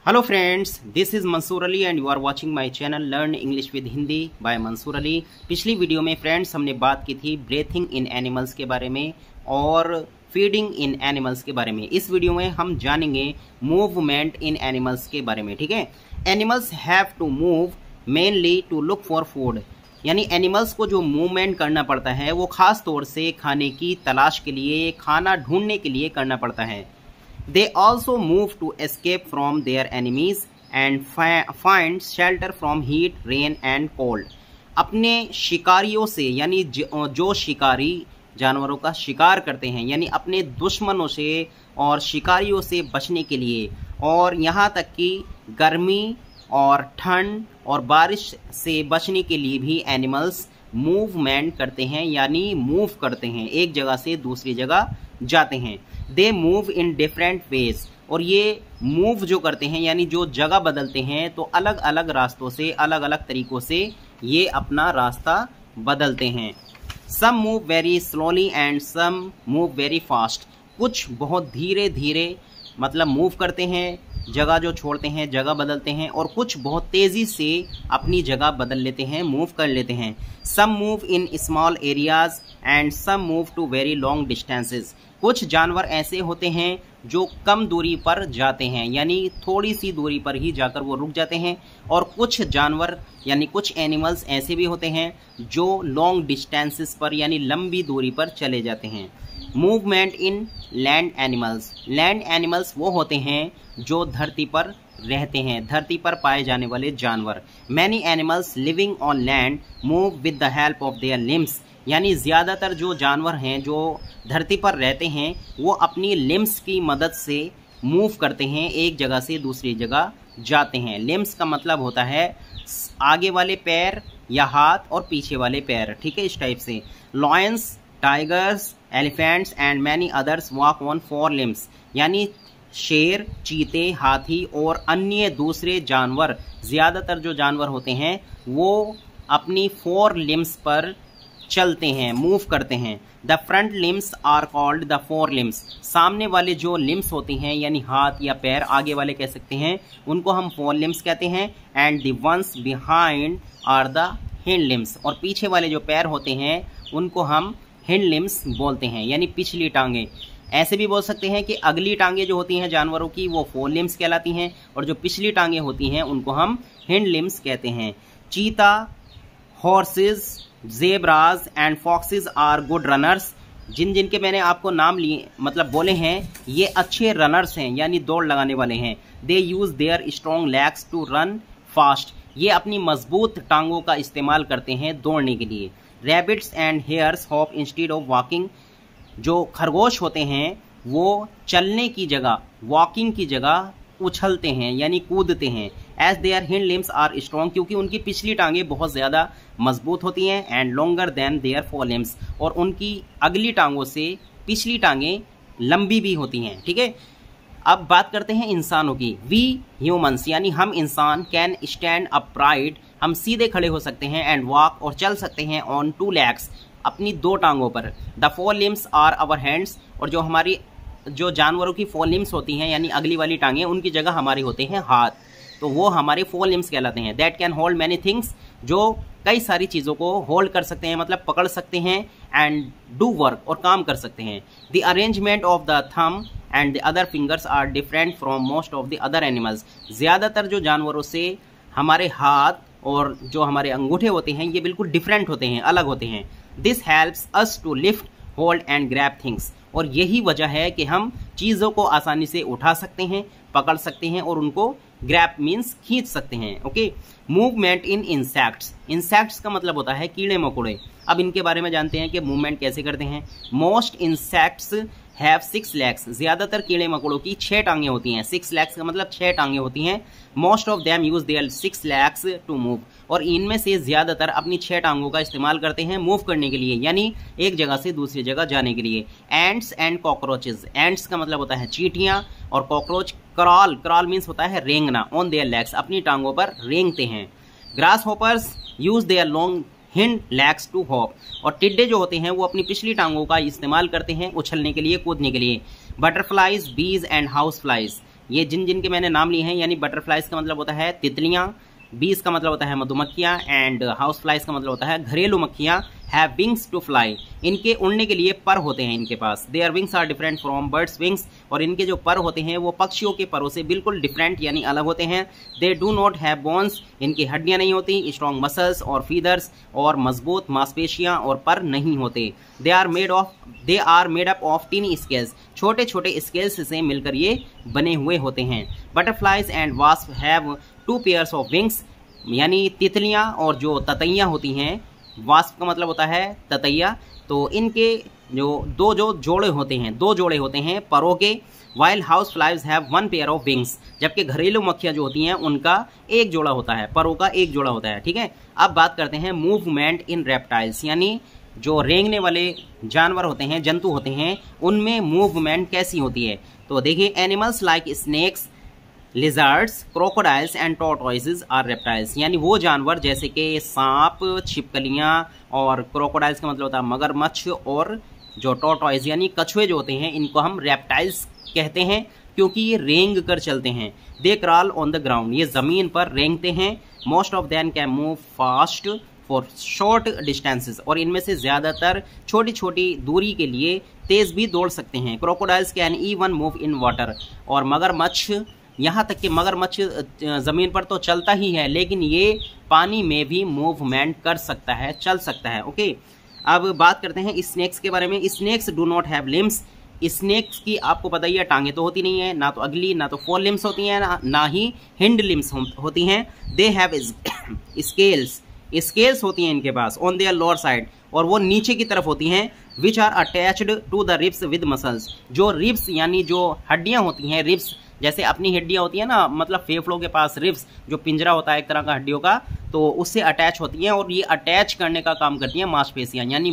Hello friends, this is Mansoor Ali and you are watching my channel learn English with Hindi by Mansoor Ali. पिछली video में friends हमने बात की थी ब्रीथिंग इन एनिमल्स के बारे में और फीडिंग इन एनिमल्स के बारे में। इस वीडियो में हम जानेंगे मूवमेंट इन एनिमल्स के बारे में। ठीक है, animals have to move mainly to look for food, यानी एनिमल्स को जो मूवमेंट करना पड़ता है वो खास तौर से खाने की तलाश के लिए, खाना ढूंढने के लिए करना पड़ता है। They also move to escape from their enemies and find shelter from heat, rain and cold. अपने शिकारियों से, यानी जो शिकारी जानवरों का शिकार करते हैं, यानी अपने दुश्मनों से और शिकारियों से बचने के लिए, और यहाँ तक कि गर्मी और ठंड और बारिश से बचने के लिए भी एनिमल्स मूवमेंट करते हैं, यानी मूव करते हैं, एक जगह से दूसरी जगह जाते हैं। They move in different ways, और ये मूव जो करते हैं यानी जो जगह बदलते हैं, तो अलग अलग रास्तों से, अलग अलग तरीकों से ये अपना रास्ता बदलते हैं। Some move very slowly and some move very fast. कुछ बहुत धीरे धीरे मतलब मूव करते हैं, जगह जो छोड़ते हैं, जगह बदलते हैं, और कुछ बहुत तेज़ी से अपनी जगह बदल लेते हैं, मूव कर लेते हैं। Some move in small areas and some move to very long distances. कुछ जानवर ऐसे होते हैं जो कम दूरी पर जाते हैं, यानी थोड़ी सी दूरी पर ही जाकर वो रुक जाते हैं, और कुछ जानवर यानी कुछ एनिमल्स ऐसे भी होते हैं जो लॉन्ग डिस्टेंसेस पर यानी लंबी दूरी पर चले जाते हैं। Movement in land animals. Land animals वो होते हैं जो धरती पर रहते हैं, धरती पर पाए जाने वाले जानवर। Many animals living on land move with the help of their limbs, यानी ज़्यादातर जो जानवर हैं जो धरती पर रहते हैं वो अपनी लिम्स की मदद से मूव करते हैं, एक जगह से दूसरी जगह जाते हैं। लिम्स का मतलब होता है आगे वाले पैर या हाथ और पीछे वाले पैर। ठीक है, इस टाइप से। Lions, tigers, elephants and many others walk on 4 limbs, यानी शेर, चीते, हाथी और अन्य दूसरे जानवर, ज़्यादातर जो जानवर होते हैं वो अपनी 4 लिम्स पर चलते हैं, मूव करते हैं। The front limbs are called the 4 limbs. सामने वाले जो लिम्स होती हैं यानी हाथ या पैर, आगे वाले कह सकते हैं, उनको हम 4 लिम्स कहते हैं। And the ones behind are the hind limbs, और पीछे वाले जो पैर होते हैं उनको हम हिंड लिम्स बोलते हैं, यानी पिछली टांगे। ऐसे भी बोल सकते हैं कि अगली टांगे जो होती हैं जानवरों की वो 4 लिम्स कहलाती हैं, और जो पिछली टांगे होती हैं उनको हम हिंड लिम्स कहते हैं। Cheetah, horses, zebras and foxes are good runners. जिनके मैंने आपको नाम लिए मतलब बोले हैं, ये अच्छे रनर्स हैं, यानी दौड़ लगाने वाले हैं। They use their strong legs to run fast. ये अपनी मजबूत टांगों का इस्तेमाल करते हैं दौड़ने के लिए। Rabbits and hares hop instead of walking. जो खरगोश होते हैं वो चलने की जगह, वॉकिंग की जगह उछलते हैं यानी कूदते हैं। As their hind limbs are strong, क्योंकि उनकी पिछली टांगे बहुत ज़्यादा मजबूत होती हैं। And longer than their 4 limbs, और उनकी अगली टांगों से पिछली टांगे लंबी भी होती हैं। ठीक है, अब बात करते हैं इंसानों की। वी ह्यूमंस, यानी हम इंसान, कैन स्टैंड अपराइट, हम सीधे खड़े हो सकते हैं। एंड वॉक, और चल सकते हैं ऑन 2 legs, अपनी 2 टांगों पर। The 4 limbs are our hands, और जो जानवरों की 4 लिम्स होती हैं यानी अगली वाली टांगे, उनकी जगह हमारे होते हैं हाथ, तो वो हमारे 4 लिम्स कहलाते हैं। That can hold many things, जो कई सारी चीज़ों को होल्ड कर सकते हैं, मतलब पकड़ सकते हैं। एंड डू वर्क, और काम कर सकते हैं। The arrangement of the thumb and the other fingers are different from most of the other animals. ज़्यादातर जो जानवरों से हमारे हाथ और जो हमारे अंगूठे होते हैं ये बिल्कुल डिफरेंट होते हैं, अलग होते हैं। This helps us to lift, hold and grab things, और यही वजह है कि हम चीज़ों को आसानी से उठा सकते हैं, पकड़ सकते हैं, और उनको ग्रैब मीन्स खींच सकते हैं। Okay, movement in insects. Insects का मतलब होता है कीड़े मकोड़े। अब इनके बारे में जानते हैं कि मूवमेंट कैसे करते हैं। Most insects have 6 legs। ज़्यादातर कीड़े मकोड़ों की 6 टांगे होती हैं। 6 legs का मतलब 6 टांगे होती हैं। Most of them use their 6 legs to move, और इनमें से ज़्यादातर अपनी 6 टांगों का इस्तेमाल करते हैं मूव करने के लिए, यानी एक जगह से दूसरी जगह जाने के लिए। Ants and cockroaches. एंट्स का मतलब होता है चींटियाँ, और कॉकरोच क्रॉल, क्रॉल मीन्स होता है रेंगना। ऑन देयर लेग्स, अपनी टांगों पर रेंगते हैं। Grasshoppers use their long hind legs to hop, और टिड्डे जो होते हैं वो अपनी पिछली टांगों का इस्तेमाल करते हैं उछलने के लिए, कूदने के लिए। बटरफ्लाइज, बीज एंड हाउस फ्लाइज, ये जिन जिन के मैंने नाम लिए हैं, यानी बटरफ्लाइज का मतलब होता है तितलियां, बीज का मतलब होता है मधुमक्खियां, एंड हाउस फ्लाइज का मतलब होता है घरेलू मक्खियां, हैव विंग्स टू फ्लाई, इनके उड़ने के लिए पर होते हैं इनके पास। Their wings are different from birds wings, और इनके जो पर होते हैं वो पक्षियों के परों से बिल्कुल डिफरेंट यानी अलग होते हैं। They do not have bones, इनकी हड्डियां नहीं होती, स्ट्रॉन्ग मसल्स और फीदर्स, और मजबूत मांसपेशियां और पर नहीं होते। They are made up of tiny scales, छोटे छोटे स्केल्स से मिलकर ये बने हुए होते हैं। Butterflies and wasp have 2 pairs of wings, यानी तितलियां और जो ततैया होती हैं, वास्प का मतलब होता है ततैया, तो इनके दो जोड़े होते हैं परों के। While house flies have 1 pair of wings, जबकि घरेलू मक्खियां जो होती हैं उनका एक जोड़ा होता है, परों का एक जोड़ा होता है। ठीक है, अब बात करते हैं मूवमेंट इन रेप्टाइल्स, यानी जो रेंगने वाले जानवर होते हैं, जंतु होते हैं, उनमें मूवमेंट कैसी होती है। तो देखिए, animals like snakes, lizards, crocodiles and tortoises are reptiles, यानी वो जानवर जैसे कि सांप, छिपकलियां, और क्रोकोडाइल्स का मतलब होता है मगरमच्छ, और जो टॉर्टोइस यानी कछुए जो होते हैं, इनको हम रेप्टाइल्स कहते हैं क्योंकि ये रेंग कर चलते हैं। They crawl on the ground, ये जमीन पर रेंगते हैं। Most of them can move fast for short distances, और इनमें से ज़्यादातर छोटी छोटी दूरी के लिए तेज़ भी दौड़ सकते हैं। Crocodiles can even move in water, और मगरमच्छ, यहाँ तक कि मगरमच्छ ज़मीन पर तो चलता ही है, लेकिन ये पानी में भी मूवमेंट कर सकता है, चल सकता है। ओके, अब बात करते हैं स्नेक्स के बारे में। Snakes do not have limbs, snakes की आपको पता ही है टांगे तो होती नहीं है, ना तो अगली ना तो फोर लिम्स होती हैं, ना ही हिंड लिम्स होती हैं। दे हैव स्केल्स होती हैं इनके पास ऑन देयर लोअर साइड, और वो नीचे की तरफ होती हैं, which are attached to the ribs with muscles, जो रिब्स यानी जो हड्डियां होती हैं, रिब्स जैसे अपनी हड्डियां होती हैं ना, मतलब फेफड़ों के पास रिब्स जो पिंजरा होता है एक तरह का हड्डियों का, तो उससे अटैच होती हैं, और ये अटैच करने का काम करती हैं मांसपेशियां, यानी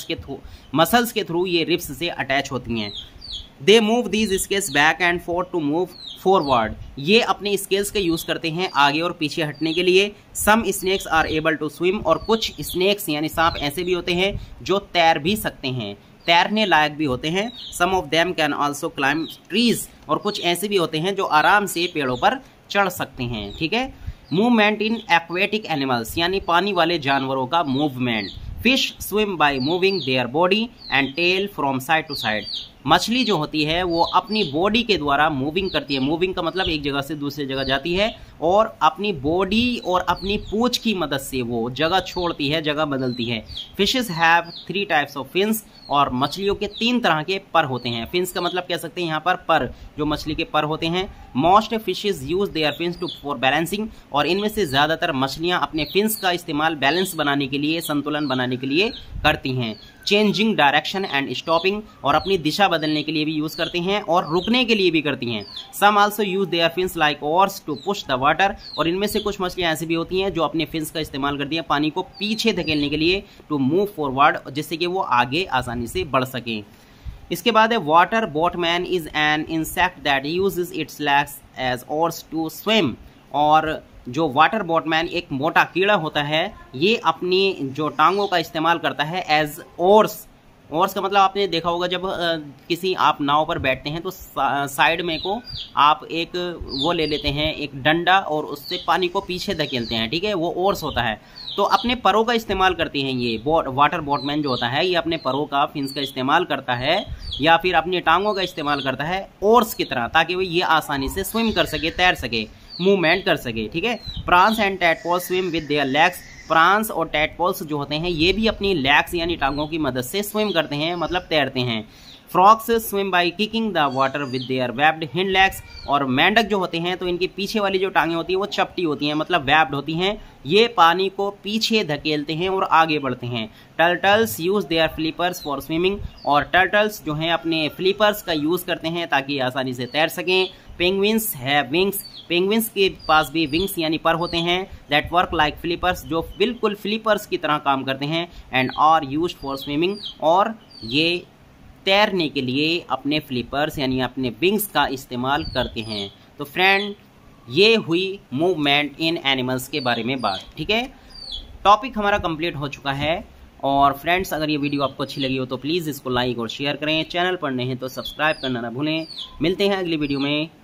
मसल्स के थ्रू ये रिब्स से अटैच होती हैं। They move these scales back and forth to move forward, ये अपने स्केल्स का यूज करते हैं आगे और पीछे हटने के लिए। Some snakes are able to swim, और कुछ स्नेक्स यानी सांप ऐसे भी होते हैं जो तैर भी सकते हैं, तैरने लायक भी होते हैं। Some of them can also climb trees, और कुछ ऐसे भी होते हैं जो आराम से पेड़ों पर चढ़ सकते हैं। ठीक है, मूवमेंट इन एक्वेटिक एनिमल्स, यानी पानी वाले जानवरों का movement. Fish swim by moving their body and tail from side to side, मछली जो होती है वो अपनी बॉडी के द्वारा मूविंग करती है। मूविंग का मतलब एक जगह से दूसरी जगह जाती है, और अपनी बॉडी और अपनी पूंछ की मदद से वो जगह छोड़ती है, जगह बदलती है। Fishes have 3 types of fins, और मछलियों के 3 तरह के पर होते हैं। फिन्स का मतलब कह सकते हैं यहाँ पर जो मछली के पर होते हैं। Most fishes use their fins to for balancing, और इनमें से ज़्यादातर मछलियाँ अपने फिन्स का इस्तेमाल बैलेंस बनाने के लिए, संतुलन बनाने के लिए करती हैं। चेंजिंग डायरेक्शन एंड स्टॉपिंग, और अपनी दिशा बदलने के लिए भी यूज करते हैं और रुकने के लिए भी करती हैं। Some also use their fins like oars to push the water, और इनमें से कुछ मछलियां ऐसी भी होती हैं जो अपने फिन्स का इस्तेमाल करती हैं पानी को पीछे धकेलने के लिए, टू मूव फॉरवर्ड, जिससे कि वो आगे आसानी से बढ़ सके। इसके बाद है water boatman is an insect that uses its legs as oars to swim, और जो वाटर बोटमैन एक मोटा कीड़ा होता है, ये अपनी जो टांगों का इस्तेमाल करता है एज ओर्स। ओर्स का मतलब आपने देखा होगा, जब किसी आप नाव पर बैठते हैं तो साइड में को आप एक वो ले लेते हैं, एक डंडा, और उससे पानी को पीछे धकेलते हैं। ठीक है, वो ओर्स होता है। तो अपने परों का इस्तेमाल करती हैं ये वाटर बोटमैन जो होता है, ये अपने परों का, फिन्स का इस्तेमाल करता है, या फिर अपनी टांगों का इस्तेमाल करता है ओर्स की तरह, ताकि वो ये आसानी से स्विम कर सके, तैर सके, मूवमेंट कर सके। ठीक है, prawns and tadpoles swim with their legs, prawns और टैडपोल्स जो होते हैं ये भी अपनी लेग्स यानी टांगों की मदद से स्विम करते हैं, मतलब तैरते हैं। Frogs swim by kicking the water with their webbed hind legs, और मेंढक जो होते हैं तो इनकी पीछे वाली जो टांगें होती हैं वो चपटी होती हैं, मतलब वेब्ड होती हैं, ये पानी को पीछे धकेलते हैं और आगे बढ़ते हैं। Turtles use their flippers for swimming, और टर्टल्स जो हैं अपने फ्लिपर्स का यूज करते हैं ताकि आसानी से तैर सकें। पेंगुइन्स हैव विंग्स, पेंगुइन्स के पास भी विंग्स यानी पर होते हैं, दैट वर्क लाइक फ्लिपर्स, जो बिल्कुल फ्लिपर्स की तरह काम करते हैं, and are used for swimming, और ये तैरने के लिए अपने फ्लिपर्स यानी अपने विंग्स का इस्तेमाल करते हैं। तो फ्रेंड, ये हुई मूवमेंट इन एनिमल्स के बारे में बात। ठीक है, टॉपिक हमारा कंप्लीट हो चुका है। और फ्रेंड्स, अगर ये वीडियो आपको अच्छी लगी हो तो प्लीज़ इसको लाइक और शेयर करें। चैनल पर नए हैं तो सब्सक्राइब करना ना भूलें। मिलते हैं अगली वीडियो में।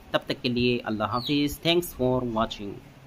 तब तक के लिए अल्लाह हाफिज़। Thanks for watching.